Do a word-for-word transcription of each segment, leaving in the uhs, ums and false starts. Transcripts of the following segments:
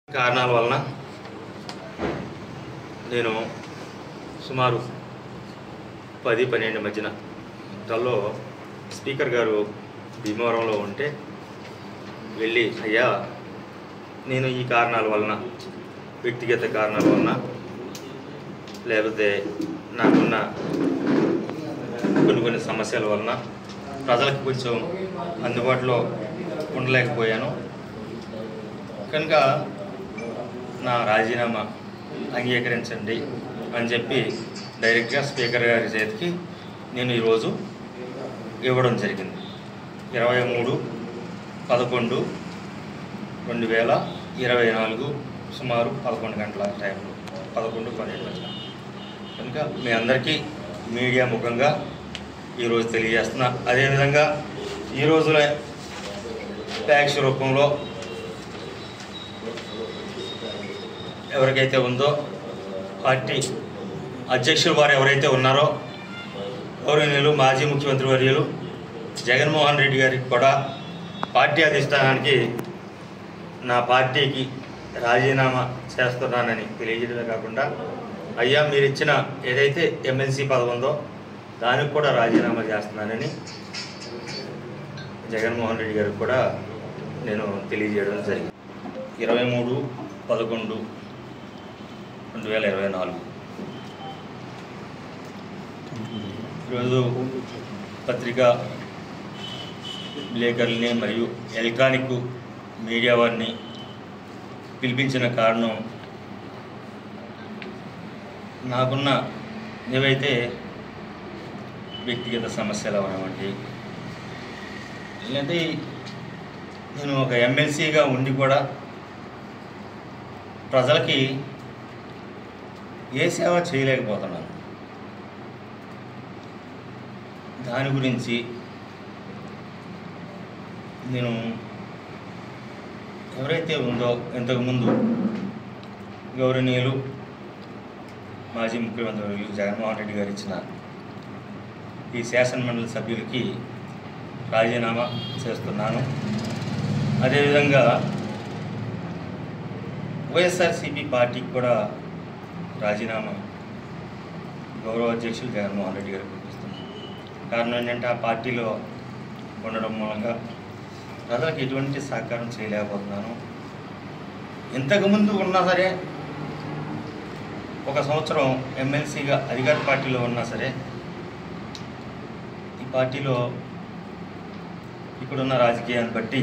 కారణాల వలన నేను సుమారు పది పన్నెండు మధ్యన తల్లో స్పీకర్ గారు భీమవరంలో ఉంటే వెళ్ళి, అయ్యా నేను ఈ కారణాల వలన, వ్యక్తిగత కారణాల వలన, లేకపోతే నాకున్న కొన్ని కొన్ని సమస్యల వలన ప్రజలకు కొంచెం అందుబాటులో ఉండలేకపోయాను కనుక నా రాజీనామా అంగీకరించండి అని చెప్పి డైరెక్ట్గా స్పీకర్ గారి చేతికి నేను ఈరోజు ఇవ్వడం జరిగింది. ఇరవై మూడు పదకొండు రెండు వేల ఇరవై నాలుగు సుమారు పదకొండు గంటల టైంలో పదకొండు పన్నెండు గంటల కనుక మీ అందరికీ మీడియా ముఖంగా ఈరోజు తెలియజేస్తున్నా. అదేవిధంగా ఈ రోజులో ట్యాక్స్ రూపంలో ఎవరికైతే ఉందో పార్టీ అధ్యక్షులు వారు ఎవరైతే ఉన్నారో గౌరవనీయులు మాజీ ముఖ్యమంత్రి వర్యులు జగన్మోహన్ రెడ్డి గారికి కూడా పార్టీ అధిష్టానానికి నా పార్టీకి రాజీనామా చేస్తున్నానని తెలియజేయడమే కాకుండా, అయ్యా మీరు ఇచ్చిన ఏదైతే ఎమ్మెల్సీ పదవి ఉందో దానికి కూడా రాజీనామా చేస్తున్నానని జగన్మోహన్ రెడ్డి గారికి కూడా నేను తెలియజేయడం జరిగింది. ఇరవై మూడు పదకొండు రెండు వేల ఇరవై నాలుగు ఈరోజు పత్రికా విలేకరులని మరియు ఎలక్ట్రానిక్ మీడియా వారిని పిలిపించిన కారణం, నాకున్న ఏవైతే వ్యక్తిగత సమస్యలు అవనవంటి, లేదంటే నేను ఒక ఎమ్మెల్సీగా ఉండి కూడా ప్రజలకి ఏ సేవ చేయలేకపోతున్నాను. దాని గురించి నేను ఎవరైతే ఉందో ఇంతకుముందు గౌరవనీయులు మాజీ ముఖ్యమంత్రి జగన్మోహన్ రెడ్డి గారు ఇచ్చిన ఈ శాసనమండలి సభ్యులకి రాజీనామా చేస్తున్నాను. అదేవిధంగా వైఎస్ఆర్సీపీ పార్టీకి కూడా రాజీనామా గౌరవ అధ్యక్షులు జగన్మోహన్ రెడ్డి గారికి పంపిస్తున్నాను. కారణం ఏంటంటే ఆ పార్టీలో ఉండడం మూలంగా ప్రజలకు ఎటువంటి సహకారం చేయలేకపోతున్నాను. ఇంతకుముందు ఉన్నా సరే, ఒక సంవత్సరం ఎమ్మెల్సీగా అధికార పార్టీలో ఉన్నా సరే, ఈ పార్టీలో ఇప్పుడున్న రాజకీయాన్ని బట్టి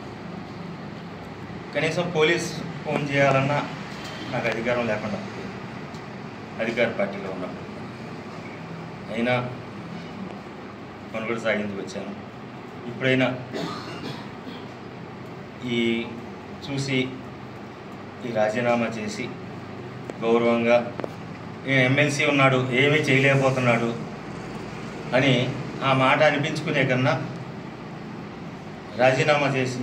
కనీసం పోలీస్ ఫోన్ చేయాలన్నా నాకు అధికారం లేకుండా అధికార పార్టీలో ఉన్నప్పుడు అయినా మనుగడ సాగిందుకు వచ్చాను. ఇప్పుడైనా ఈ చూసి ఈ రాజీనామా చేసి గౌరవంగా ఎమ్మెల్సీ ఉన్నాడు, ఏమీ చేయలేకపోతున్నాడు అని ఆ మాట అనిపించుకునే కన్నా రాజీనామా చేసి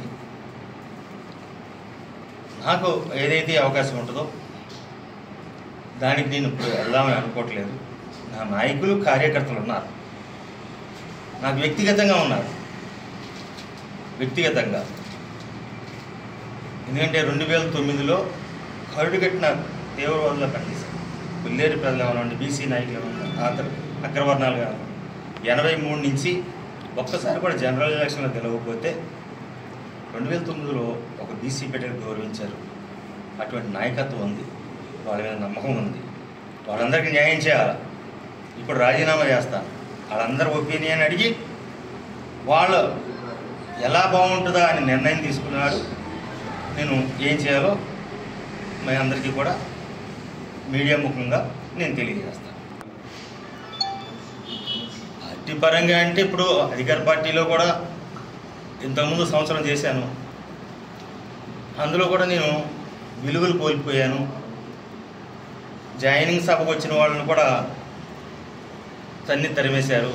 నాకు ఏదైతే అవకాశం ఉంటుందో దానికి నేను ఇప్పుడు వెళ్దామని అనుకోవట్లేదు. నా నాయకులు కార్యకర్తలు ఉన్నారు, నాకు వ్యక్తిగతంగా ఉన్నారు. వ్యక్తిగతంగా ఎందుకంటే రెండు వేల తొమ్మిదిలో కరుడు కట్టిన తీవ్రవాదులు పనిచేశారు. పుల్లేరు ప్రజలు ఏమన్నా, బీసీ నాయకులు ఏమన్నా, ఆతరు అగ్రవర్ణాలు కాదు. ఎనభై మూడు నుంచి ఒక్కసారి కూడా జనరల్ ఎలక్షన్లో గెలవకపోతే రెండు వేల తొమ్మిదిలో ఒక బీసీ బిడ్డను గౌరవించారు. అటువంటి నాయకత్వం ఉంది, వాళ్ళ మీద నమ్మకం ఉంది. వాళ్ళందరికీ న్యాయం చేయాలి. ఇప్పుడు రాజీనామా చేస్తాను. వాళ్ళందరి ఒపీనియన్ అడిగి వాళ్ళు ఎలా బాగుంటుందా అని నిర్ణయం తీసుకున్నాడు. నేను ఏం చేయాలో మీ అందరికీ కూడా మీడియా ముఖంగా నేను తెలియజేస్తాను. పార్టీ పరంగా అంటే ఇప్పుడు అధికార పార్టీలో కూడా ఇంతకుముందు సంవత్సరం చేశాను. అందులో కూడా నేను విలువలు కోల్పోయాను. జాయినింగ్ సభకు వచ్చిన వాళ్ళని కూడా తన్ని తరిమేశారు.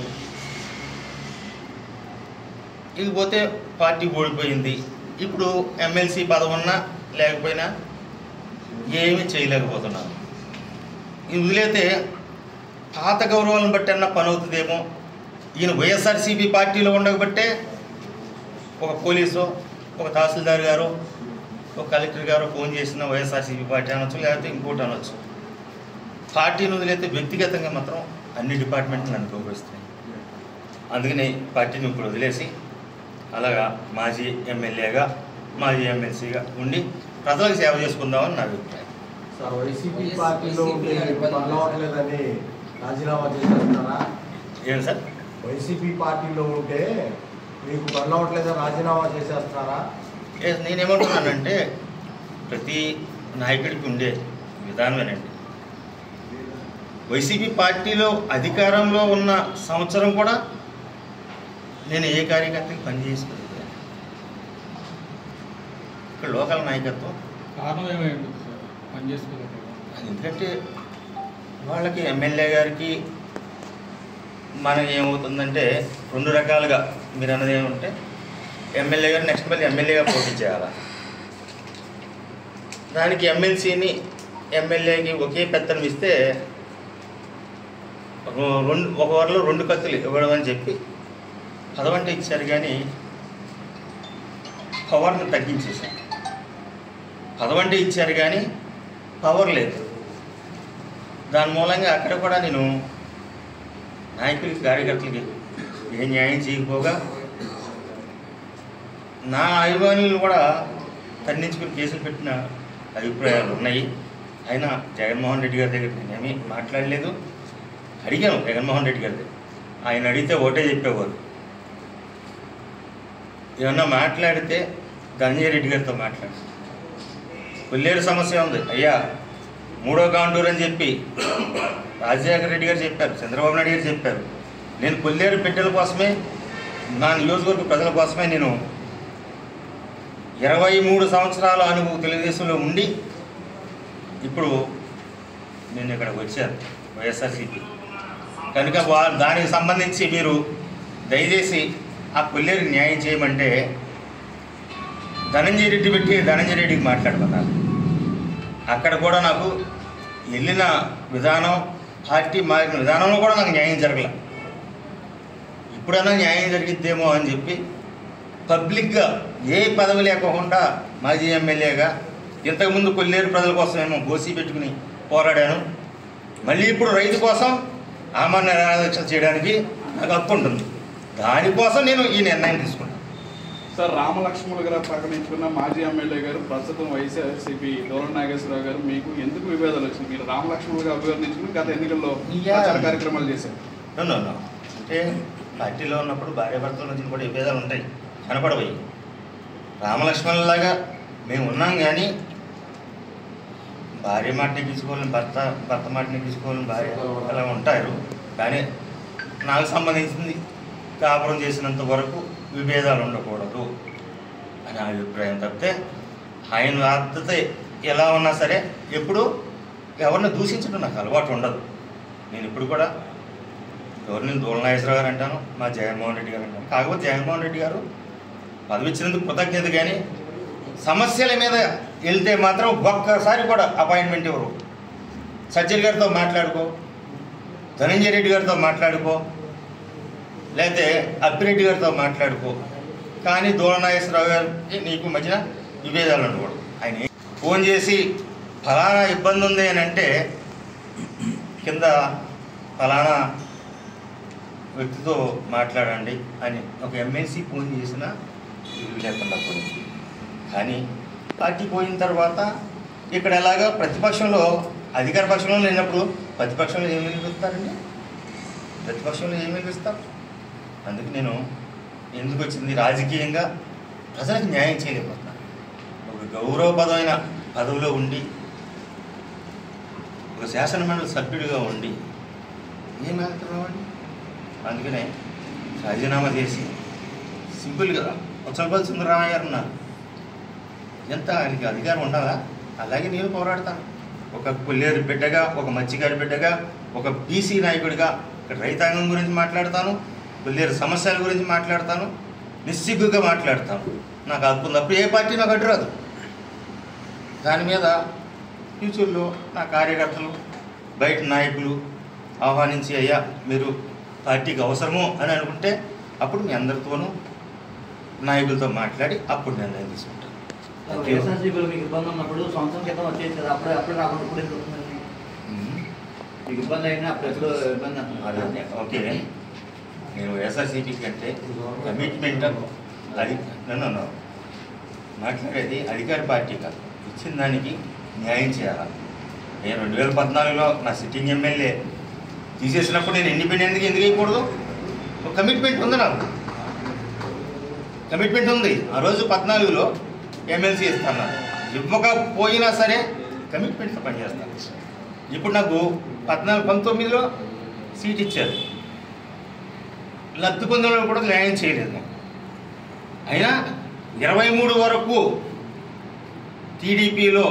ఇకపోతే పార్టీ ఓడిపోయింది. ఇప్పుడు ఎమ్మెల్సీ పదవి ఉన్నా లేకపోయినా ఏమీ చేయలేకపోతున్నాను. ఇది వదిలేతే పాత గౌరవాలను బట్టి అన్న పని అవుతుందేమో. ఈయన వైఎస్ఆర్సీపీ పార్టీలో ఉండకపోతే ఒక పోలీసు, ఒక తహసీల్దార్ గారు, ఒక కలెక్టర్ గారు ఫోన్ చేసిన వైఎస్ఆర్సీపీ పార్టీ అనొచ్చు, లేకపోతే ఇంకోటి అనొచ్చు. పార్టీని వదిలేస్తే వ్యక్తిగతంగా మాత్రం అన్ని డిపార్ట్మెంట్లు నన్ను గౌరవిస్తున్నాయి. అందుకని పార్టీని ఇప్పుడు వదిలేసి అలాగా మాజీ ఎమ్మెల్యేగా మాజీ ఎమ్మెల్సీగా ఉండి ప్రజలకు సేవ చేసుకుందామని నా అభిప్రాయం. సార్, వైసీపీ పార్టీలో ఉంటే పర్లవట్లేదని రాజీనామా చేసేస్తారా? ఏం సార్, వైసీపీ పార్టీలో ఉంటే మీకు పర్లవట్లేదని రాజీనామా చేసేస్తారా? నేనేమంటున్నానంటే ప్రతి నాయకుడికి ఉండే విధానమేనండి. వైసీపీ పార్టీలో అధికారంలో ఉన్న సంవత్సరం కూడా నేను ఏ కార్యకర్తకి పనిచేసుకోలేదు. ఇక్కడ లోకల్ నాయకత్వం కారణం ఏమైంది సార్ పనిచేసుకోలేదు? ఎందుకంటే వాళ్ళకి ఎమ్మెల్యే గారికి మనం ఏమవుతుందంటే రెండు రకాలుగా మీరు అన్నది ఏమంటే ఎమ్మెల్యే గారు నెక్స్ట్ మళ్ళీ ఎమ్మెల్యేగా పోటీ చేయాలా, దానికి ఎమ్మెల్సీని ఎమ్మెల్యేకి ఒకే పెత్తనం ఇస్తే రెండు ఒక వారిలో రెండు కత్తులు ఇవ్వడం అని చెప్పి పదవంటే ఇచ్చారు, కానీ పవర్ని తగ్గించేశారు. పదవంటే ఇచ్చారు కానీ పవర్ లేదు. దాని మూలంగా అక్కడ కూడా నేను నాయకులకి కార్యకర్తలకి ఏ న్యాయం చేయకపోగా నా అభిమానులు కూడా ఖండించుకుని కేసులు పెట్టిన అభిప్రాయాలు ఉన్నాయి. అయినా జగన్మోహన్ రెడ్డి గారి దగ్గర నేనేమీ మాట్లాడలేదు. అడిగాను జగన్మోహన్ రెడ్డి గారి దగ్గర, ఆయన అడిగితే ఒకటే చెప్పేవారు, ఏమన్నా మాట్లాడితే ధనంజయ రెడ్డి గారితో మాట్లాడు, కొల్లేరు సమస్య ఉంది అయ్యా, మూడో కాంటూరు అని చెప్పి రాజశేఖర రెడ్డి గారు చెప్పారు, చంద్రబాబు నాయుడు గారు చెప్పారు. నేను కొల్లేరు బిడ్డల కోసమే, నా నియోజకవర్గ ప్రజల కోసమే నేను ఇరవై మూడు సంవత్సరాల అనుభవం తెలుగుదేశంలో ఉండి ఇప్పుడు నేను ఇక్కడికి వచ్చాను వైఎస్ఆర్సీపీ. కనుక వా దానికి సంబంధించి మీరు దయచేసి ఆ కొల్లేరుకి న్యాయం చేయమంటే ధనంజయ రెడ్డి పెట్టి ధనంజయ రెడ్డికి మాట్లాడమన్నారు. అక్కడ కూడా నాకు వెళ్ళిన విధానం, పార్టీ మారిన విధానంలో కూడా నాకు న్యాయం జరగలే. ఇప్పుడన్నా న్యాయం జరిగిద్దేమో అని చెప్పి పబ్లిక్గా ఏ పదవి లేకుండా మాజీ ఎమ్మెల్యేగా ఇంతకుముందు కొల్లేరు ప్రజల కోసం ఏమో గోసి పెట్టుకుని పోరాడాను. మళ్ళీ ఇప్పుడు రైతు కోసం ఆమరణ నిరాదీక్ష చేయడానికి నాకు హక్కు ఉంటుంది. దానికోసం నేను ఈ నిర్ణయం తీసుకున్నాను. సార్, రామలక్ష్మణులు గారు ప్రకటించుకున్న మాజీ ఎమ్మెల్యే గారు ప్రస్తుతం వైఎస్ఆర్సీపీ దూరం నాగేశ్వరరావు గారు మీకు ఎందుకు విభేదాలు వచ్చినాయి? మీరు రామలక్ష్మణులుగా అభివర్ణించుకుని గత ఎన్నికల్లో ప్రచార కార్యక్రమాలు చేశారు. నో నో అంటే పార్టీలో ఉన్నప్పుడు భార్యాభర్తల నుంచి కూడా విభేదాలు ఉంటాయి, కనపడబోయి. రామలక్ష్మణులాగా మేము ఉన్నాం, కానీ భార్య మాట నెగ్గించుకోవాలని భర్త, భర్త మాట నెగ్గించుకోవాలని భార్య అలా ఉంటారు. కానీ నాకు సంబంధించింది కాపురం చేసినంత వరకు విభేదాలు ఉండకూడదు అని అభిప్రాయం తప్పితే ఆయన వార్త ఎలా ఉన్నా సరే ఎప్పుడు ఎవరిని దూషించడం నాకు అలవాటు ఉండదు. నేను ఇప్పుడు కూడా ఎవరిని దూల నాగేశ్వరరావు గారు అంటాను, మా జగన్మోహన్ రెడ్డి గారు అంటాను. కాకపోతే జగన్మోహన్ రెడ్డి గారు పదవి ఇచ్చినందుకు కృతజ్ఞత, కానీ సమస్యల మీద వెళ్తే మాత్రం ఒక్కసారి కూడా అపాయింట్మెంట్ ఇవ్వరు. సజ్జల్ గారితో మాట్లాడుకో, ధనంజయ రెడ్డి గారితో మాట్లాడుకో, లేకపోతే అప్పిరెడ్డి గారితో మాట్లాడుకో, కానీ దూల నాగేశ్వరరావు గారికి నీకు మధ్యన విభేదాలు ఉండకూడదు. ఆయన ఫోన్ చేసి ఫలానా ఇబ్బంది ఉంది అని అంటే కింద ఫలానా వ్యక్తితో మాట్లాడండి అని ఒక ఎమ్మెల్సీ ఫోన్ చేసిన ఇల్లు లేకుండా పోయింది. కానీ పార్టీ పోయిన తర్వాత ఇక్కడ ఎలాగా ప్రతిపక్షంలో అధికార పక్షంలో లేనప్పుడు ప్రతిపక్షంలో ఏమి వినిపిస్తారండి? ప్రతిపక్షంలో ఏమి వినిపిస్తారు? అందుకు నేను ఎందుకు వచ్చింది, రాజకీయంగా ప్రజలకు న్యాయం చేయలేకపోతున్నాను. ఒక గౌరవపదమైన పదవిలో ఉండి ఒక శాసనమండలి సభ్యుడిగా ఉండి ఏం వెళ్తున్నామండి? అందుకనే రాజీనామా చేసి సింపుల్గా ఉచ్చలపల్లి సుందరరామయ్య గారు ఉన్నారు, ఎంత ఆయనకి అధికారం ఉండాలా? అలాగే నేను పోరాడతాను. ఒక కొల్లేరు బిడ్డగా, ఒక మత్స్యకారి బిడ్డగా, ఒక బీసీ నాయకుడిగా ఇక్కడ రైతాంగం గురించి మాట్లాడతాను, కొల్లేరు సమస్యల గురించి మాట్లాడతాను, నిస్సిగ్గుగా మాట్లాడతాను. నాకు హక్కు తప్ప ఏ పార్టీ నాకు అడ్డురాదు. దాని మీద ఫ్యూచర్లో నా కార్యకర్తలు, బయట నాయకులు ఆహ్వానించి అయ్యా మీరు పార్టీకి అవసరము అని అనుకుంటే అప్పుడు మీ అందరితోనూ నాయకులతో మాట్లాడి అప్పుడు నిర్ణయం తీసుకుంటాను. వైఎస్ఆర్సీపీలో మీకు ఇబ్బంది ఉన్నప్పుడు సంవత్సరం క్రితం వచ్చేది కదా, అప్పుడే అప్పుడే రాకుండా ఇప్పుడు ఎందుకు వస్తుందండి? మీకు ఇబ్బంది అయినా అప్పుడు ఎప్పుడు ఇబ్బంది అంటున్నారు. ఓకే, నేను వైఎస్ఆర్సీపీకి అంటే కమిట్మెంట్ అది నన్ను మాట్లాడేది అధికార పార్టీ కాదు, ఇచ్చిన దానికి న్యాయం చేయాలి. నేను రెండు వేల పద్నాలుగులో నా సిట్టింగ్ ఎమ్మెల్యే తీసేసినప్పుడు నేను ఇండిపెండెంట్గా ఎందుకు వేయకూడదు? ఒక కమిట్మెంట్ ఉంది, నాకు కమిట్మెంట్ ఉంది. ఆ రోజు పద్నాలుగులో ఎమ్మెల్సీ ఇస్తాను, ఇవ్వకపోయినా సరే కమిట్మెంట్తో పనిచేస్తాను. ఇప్పుడు నాకు పద్నాలుగు పంతొమ్మిదిలో సీట్ ఇచ్చారు, లబ్ధి పొందడం కూడా న్యాయం చేయలేదు నాకు. అయినా ఇరవై మూడు వరకు టీడీపీలో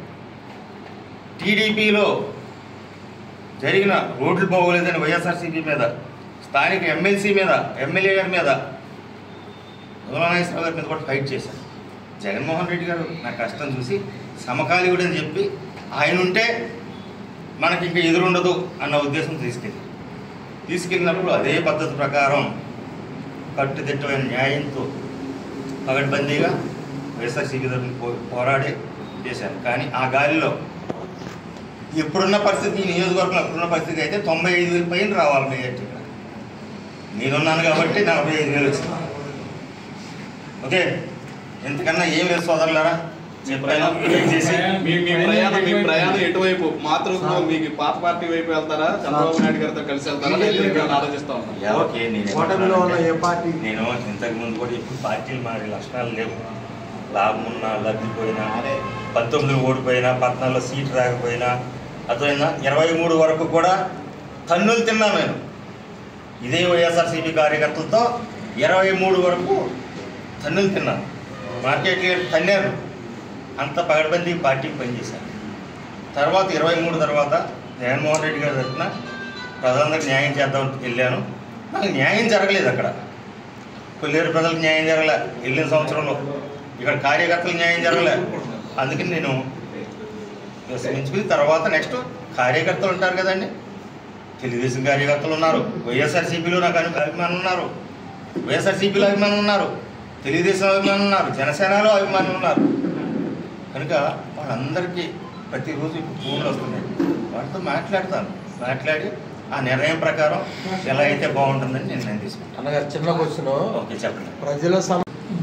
టీడీపీలో జరిగిన రోడ్లు బాగోలేదని వైఎస్ఆర్సీపీ మీద, స్థానిక ఎమ్మెల్సీ మీద, ఎమ్మెల్యే గారి మీద, నాగేశ్వరరావు గారి మీద కూడా ఫైట్ చేశాను. జగన్మోహన్ రెడ్డి గారు నా కష్టం చూసి సమకాలీకుడు అని చెప్పి ఆయన ఉంటే మనకి ఇంకా ఎదురుండదు అన్న ఉద్దేశం తీసుకెళ్ళి తీసుకెళ్ళినప్పుడు అదే పద్ధతి ప్రకారం కట్టుదిట్టమైన న్యాయంతో పగడ్బందీగా వైఎస్ఆర్సీపీ తరఫున పో పోరాడి చేశాను. కానీ ఆ గాలిలో ఇప్పుడున్న పరిస్థితి, ఈ నియోజకవర్గంలో ఇప్పుడున్న పరిస్థితి అయితే తొంభై ఐదు వేలు పైన రావాలి మెజార్టీ. ఇక్కడ నేనున్నాను కాబట్టి నలభై ఐదు వేలు వచ్చింది. ఓకే, ఎంతకన్నా ఏం లేదు సోదరులారా, చెప్పాను. దయచేసి మీ మీ ప్రయాణం మీ ప్రయాణం ఎటువైపు మాతృత్వం, మీకు పాత పార్టీ వైపు వెళ్తారా, చంద్రబాబు నాయుడు గారితో కలిసి వెళ్తారా ఆలోచిస్తా ఉన్నాను. ఓకే, నేను నేను ఇంతకు ముందు కూడా ఇప్పుడు పార్టీలు మారే లక్షణాలు లేవు. లాభం ఉన్నా, లబ్ధిపోయినా, పంతొమ్మిదిలో ఓడిపోయినా, పద్నాలుగులో సీటు రాకపోయినా, అర్థమైనా ఇరవై మూడు వరకు కూడా తన్నులు తిన్నాను నేను. ఇదే వైఎస్ఆర్సీపీ కార్యకర్తలతో ఇరవై మూడు వరకు తన్నులు తిన్నాను. మార్కెట్ తన్నారు, అంత పగడబందీ పార్టీకి పనిచేశాను. తర్వాత ఇరవై మూడు తర్వాత జగన్మోహన్ రెడ్డి గారి తరఫున ప్రజలందరికీ న్యాయం చేద్దామని వెళ్ళాను. నాకు న్యాయం జరగలేదు. అక్కడ కొల్లేరు ప్రజలకు న్యాయం జరగలే వెళ్ళిన సంవత్సరంలో, ఇక్కడ కార్యకర్తలకు న్యాయం జరగలే. అందుకని నేను విస్మరించుకుని తర్వాత నెక్స్ట్ కార్యకర్తలు ఉంటారు కదండి, తెలుగుదేశం కార్యకర్తలు ఉన్నారు, వైఎస్ఆర్సీపీలో నాకు అను అభిమానులు ఉన్నారు, వైఎస్ఆర్సీపీలో అభిమానులు ఉన్నారు, తెలుగుదేశం అభిమానులు ఉన్నారు, జనసేనలో అభిమానులు ఉన్నారు. కనుక వాళ్ళందరికీ ప్రతిరోజు ఇప్పుడు ఫోన్లు వస్తున్నాయి, వాటితో మాట్లాడతాను. మాట్లాడి ఆ నిర్ణయం ప్రకారం ఎలా అయితే బాగుంటుందని నిర్ణయం తీసుకుంటాను. అన్నగారు చిన్న క్వశ్చన్. ఓకే, చెప్పండి. ప్రజల సమ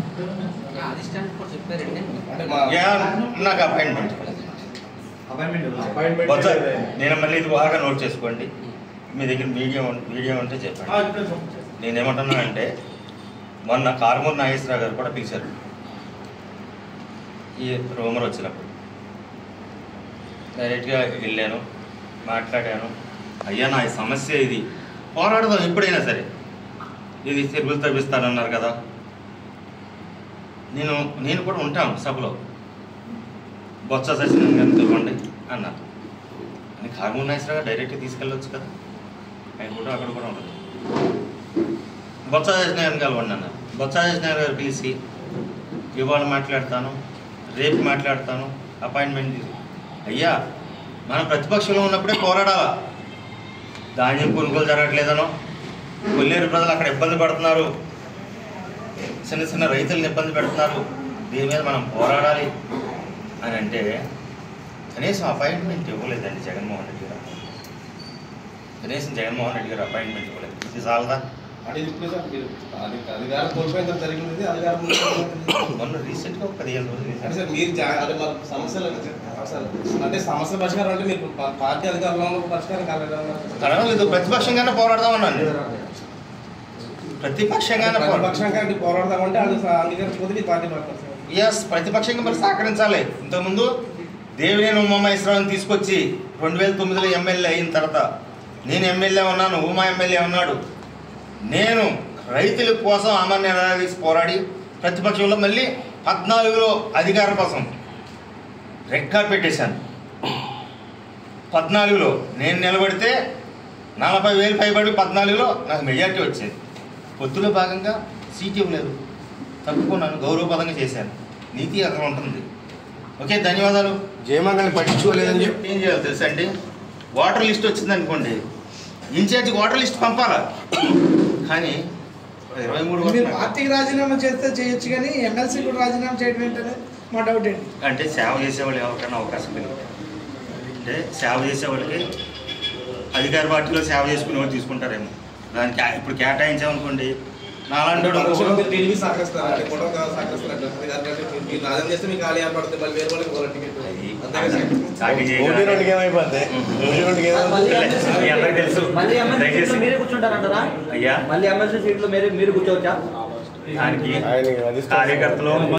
నాకు అపాయింట్మెంట్ నేను మళ్ళీ ఇది బాగా నోట్ చేసుకోండి. మీ దగ్గర మీడియా మీడియా ఉంటే చెప్పండి. నేనేమంటున్నా అంటే మొన్న కారుమూరి నాగేశ్వరరావు గారు కూడా పిలిచారు ఈ రూమర్ వచ్చినప్పుడు. డైరెక్ట్గా వెళ్ళాను, మాట్లాడాను. అయ్యా నా సమస్య ఇది, పోరాడదాం ఎప్పుడైనా సరే, ఇది తిరుగులు తప్పిస్తానన్నారు కదా, నేను నేను కూడా ఉంటాను సభలో, బొత్స సత్యనారాయణ గారిని పిలవండి అన్నారు. అని కారుమూరి నాగేశ్వరరావు గారు డైరెక్ట్గా తీసుకెళ్ళవచ్చు కదా, ఆయన కూడా అక్కడ కూడా ఉంటుంది. బొత్స సత్యనారాయణ కలవండి అన్నారు. బొత్స సత్యనారాయణ గారు పిలిచి ఇవాళ మాట్లాడతాను, రేపు మాట్లాడతాను, అపాయింట్మెంట్ తీసు. అయ్యా మనం ప్రతిపక్షంలో ఉన్నప్పుడే పోరాడాలా. ధాన్యం కొనుగోలు జరగట్లేదనో, కొల్లేరు ప్రజలు అక్కడ ఇబ్బంది పడుతున్నారు, చిన్న చిన్న రైతులను ఇబ్బంది పెడుతున్నారు, దీని మీద మనం పోరాడాలి అని అంటే కనీసం అపాయింట్మెంట్ ఇవ్వలేదండి జగన్మోహన్ రెడ్డి గారు. కనీసం జగన్మోహన్ రెడ్డి గారు అపాయింట్మెంట్ ఇవ్వలేదు. ఇది చాలదా? మొన్న రీసెంట్గా ఒక పదిహేను రోజులు మీరు సమస్యలు అంటే సమస్య పరిష్కారం అంటే మీరు పార్టీ అధికారంలో పరిష్కారం కలగలేదు. ప్రతిపక్షంగానే పోరాడదాం అన్నాను. ప్రతిపక్షంగానే ప్రతిపక్షంగా పోరాడదామంటే అది అంగీకరించకపోతే పార్టీ పడతారు. ఎస్, ప్రతిపక్షంగా మరి సహకరించాలి. ఇంతకుముందు దేవినేని ఉమామహేశ్వరరావుని తీసుకొచ్చి రెండు వేల తొమ్మిదిలో ఎమ్మెల్యే అయిన తర్వాత నేను ఎమ్మెల్యే ఉన్నాను, ఉమా ఎమ్మెల్యే ఉన్నాడు. నేను రైతుల కోసం అమర్ నిరాదీసి పోరాడి ప్రతిపక్షంలో మళ్ళీ పద్నాలుగులో అధికారం కోసం రెక్కార్ పెట్టేశాను. పద్నాలుగులో నేను నిలబడితే నలభై వేలు పైబడి పద్నాలుగులో నాకు మెజార్టీ వచ్చేది. పొత్తులో భాగంగా సీట్ ఇవ్వలేదు, తప్పుకున్నాను, గౌరవపదంగా చేశాను. నీతి అక్కడ ఉంటుంది. ఓకే, ధన్యవాదాలు. జయమంగళని పట్టించుకోలేదని చెప్పి ఏం చేయాలి తెలుసా అండి, వాటర్ లిస్ట్ వచ్చింది అనుకోండి, ఇన్ఛార్జికి వాటర్ లిస్ట్ పంపాలా. కానీ ఇరవై మూడు పార్టీకి రాజీనామా చేస్తే చేయొచ్చు, కానీ ఎమ్మెల్సీ కూడా రాజీనామా చేయడం ఏంటనే మా డౌట్ ఏంటి అంటే సేవ చేసేవాళ్ళు ఎవరికైనా అవకాశం కలిగింది అంటే సేవ చేసేవాళ్ళకి అధికార పార్టీలో సేవ చేసుకునే వాళ్ళు తీసుకుంటారేమో దానికి ఇప్పుడు కేటాయించామనుకోండి నాలాంటి మీరు టీవీ సహకరిస్తారు అంటే కూడా సహకరిస్తారు మీరు రాజం చేస్తే మీకు ఖాళీ ఏర్పడుతుంది మళ్ళీ వేరే వాళ్ళకి పోవాలి టికెట్ ఒకటి రెండుకి ఏమైపోద్ది ఒకటి రెండుకి మీ అందరికి తెలుసు మళ్ళీ ఎమ్మెల్సీ దయచేసి సీట్లో మీరే కూర్చుంటారంటారా అయ్యా మళ్ళీ ఎమ్మెల్సీ సీట్లో మీరు మీరు కూర్చోవచ్చా దానికి ఆయనకి అది కార్యకర్తలు